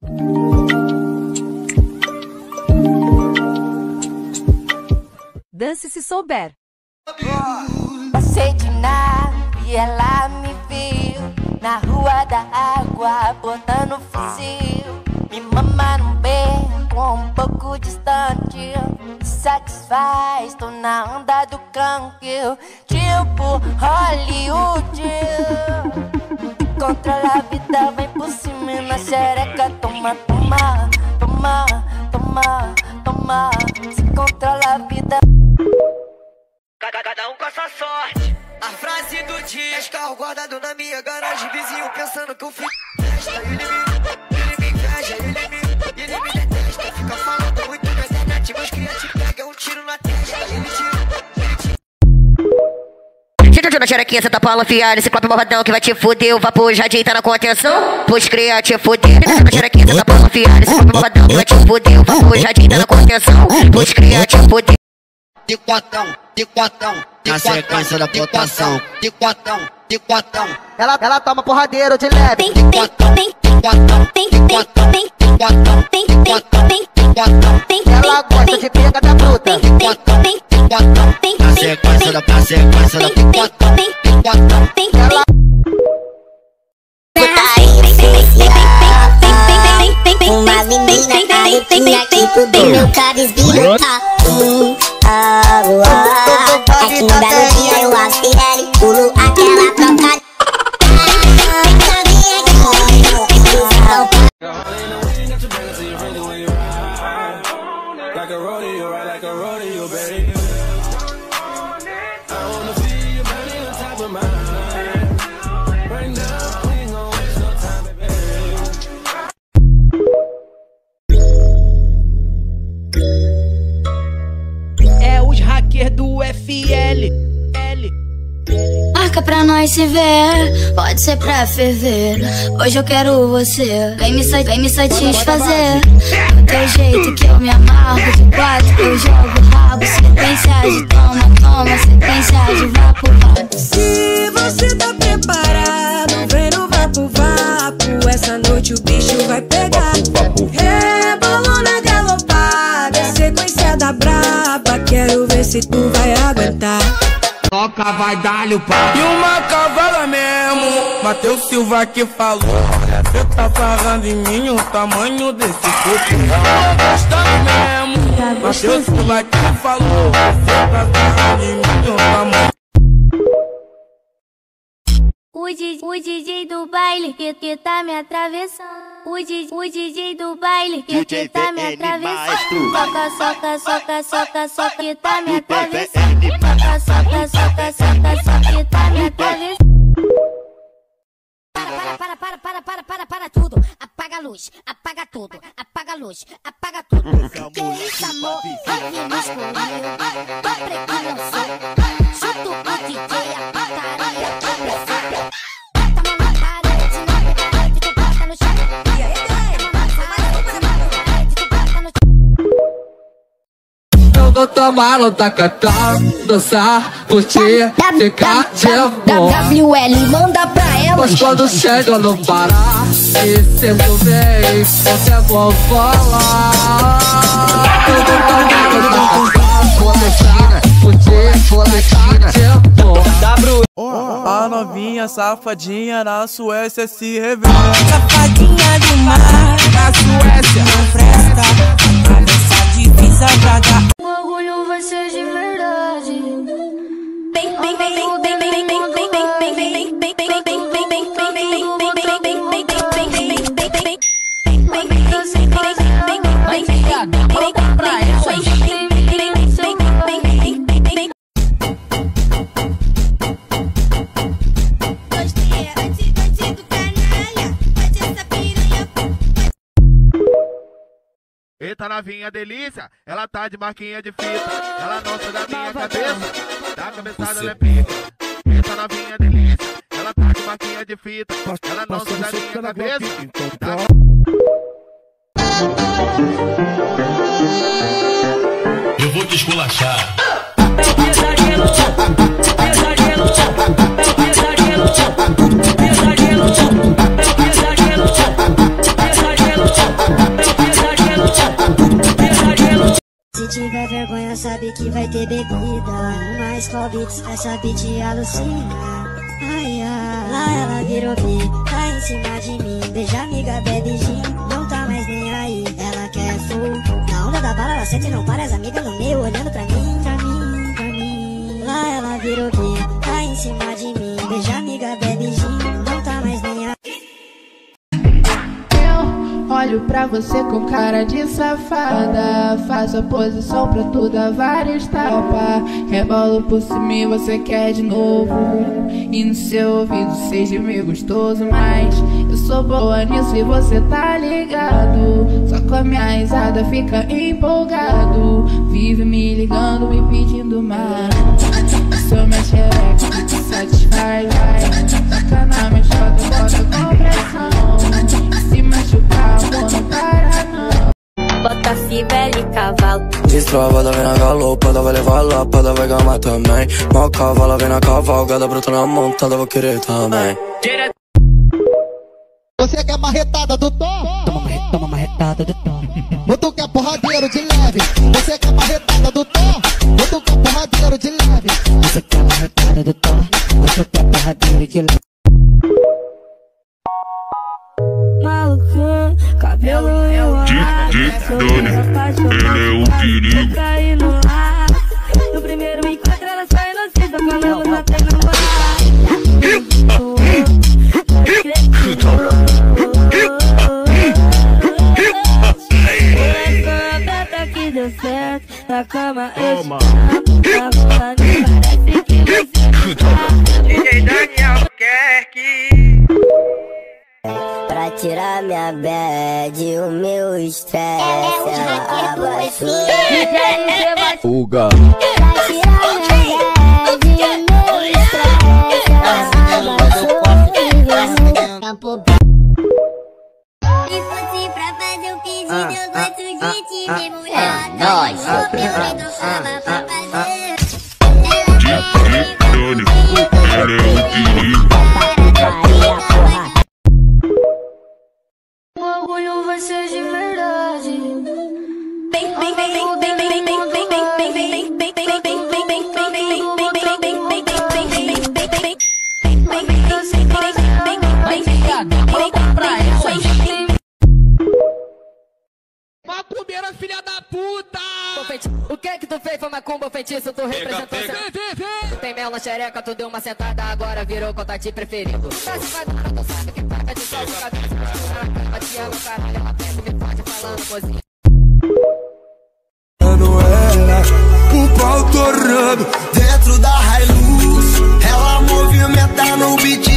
Dance se souber. Passei de nave e ela me viu na rua da água, botando fuzil. Me mama num beco um pouco distante, me satisfaz, tô na onda do canque, tipo Hollywood. Controla a vida, vem por cima na xereca. Toma, toma, toma, toma, toma. Se controla a vida. Cada um com a sua sorte. A frase do dia: carro guardado na minha garagem, vizinho pensando que eu fiz festa. Ele me inveja, ele me detesta. Fica falando muito na internet, meus cria te pega um tiro na testa. Ele tira. Tira na xerequinha, cê tá pala fiar. Esse copo malvadão que vai te fuder. O vapor já tá na contenção, pois cria te fuder. Tira na xerequinha, cê tá pala fiar. Esse copo malvadão que vai te fuder. O vapor já tá na contenção, pois cria te fuder. De quatão, na sequência da votação. De quatão. Ela toma porradeiro de leve. De quatão. Ela gosta de pegar da fruta. Na sequência da quatão. Ela umas meninas caretinha que tudo meu cara esbirra. É que no belo dia eu aspirei, pulo aquela troca. É os hackers do FL. Marca pra nós se ver, pode ser pra ferver. Hoje eu quero você, vem me satisfazer. Do teu jeito que eu me amarro, de quatro eu jogo rabo. Sequência de toma, sequência de vapo. Se você tá preparado, vem no vapo. Essa noite o bicho vai pegar. Rebolou na galopada, sequência da braba. Quero ver se tu vai aguentar. Toca, vai dar-lhe o pau. E uma cavala mesmo, Matheus Silva que falou. Cê tá sarrando em mim o tamanho desse corpo. Gostando mesmo, Matheus Silva que falou. Cê tá sarrando em mim o tamanho. O DJ do baile que tá me atravessando. O DJ do baile que tá me atravessando. Soca que tá me atravessando. Soca que tá me atravessando. Para tudo. Apaga a luz, apaga tudo. Apaga a luz, apaga tudo. Que isso, amor? Aqui no escurinho. Tô preto, não sou. Chuto o DJ, a pataria tá pressão. Bota a mão na parede, não pega a rede, tu bota no chão. E aí, galera? Tu bota no chão. Eu vou tomar no tacatá, dançar, curtir, ficar de amor. WL, manda pra ela. Mas quando chega no Pará, e sendo bem, você vou falar. Eu vou tomar no tacatá, vou dançar, curtir, ficar de amor. A novinha safadinha na Suécia se revela. Safadinha do mar, Na Suécia não presta. Atravessa divisa pra cá. O orgulho vai ser de verdade. Eita novinha delícia, ela tá de marquinha de fita. Ela não sai da minha cabeça, da cabeçada ela é pica. Eita novinha delícia, ela tá de marquinha de fita. Ela não sai da minha cabeça. Eu vou te esculachar. Pesadelo. já sabe que vai ter bebida. Numa Skol Beats, essa beat alucina. Ai, ai, lá ela virou bi, tá em cima de mim. Beija amiga, bebe gin, não tá mais nem aí. Ela quer full, na onda da bala ela sente e não para. As amigas no meio olhando pra mim, pra mim, pra mim. Lá ela virou bi, tá em cima de mim. Beija amiga, bebe gin, não tá mais nem aí. Olho pra você com cara de safada. Faço a posição pra tu dar vários tapas. Rebolo por cima e você quer de novo. E no seu ouvido seja meio gostoso. Mas eu sou boa nisso e você tá ligado. Só com a minha risada fica empolgado. Vive me ligando, me pedindo mais. Sou minha xereca que te satisfaz. Taca na minha chota, bota com pressão. Se machucar, amor, não para não. Bota fibele e cavalo. Destrava, vem na galopada, vai levar lapada, vai gamar também. Mal cavala, vem na cavalgada, bruta na montada, vou querer também. Você quer marretada do Tom? Toma marretada do Tom. Ou tu quer porradeiro de leve? Você quer marretada do Tom? Ou tu quer porradeiro de leve? Você quer marretada do Tom? Ou tu quer porradeiro de leve? Malucão, cabelo enrolado. Ele é o perigo. No primeiro encontro ela só inocita, quando ela não tem namorado. Até que deu certo, na cama eu parece que você DJ Daniel quer que pra tirar minha bad, o meu estresse, ela abaixou. Fuga. Pra tirar minha bad, o meu estresse, ela abaixou. Se fosse pra fazer o pedido, eu gosto de te ver mulher. Nós, meu freio chama pra fazer. Ele é o perigo. O orgulho vai ser de verdade. Macumbeira, filha da puta! O que que tu fez foi macumba, feitiço, tu representou. Tem mel na xereca, tu deu uma sentada, agora virou contato preferido. Tá se vai dar, tu sabe que paga de sol, cabeça. Te amo, caralho, ela pega e me pode falando cozinha. Ela, o pau torrando dentro da Hilux. Ela movimenta no beat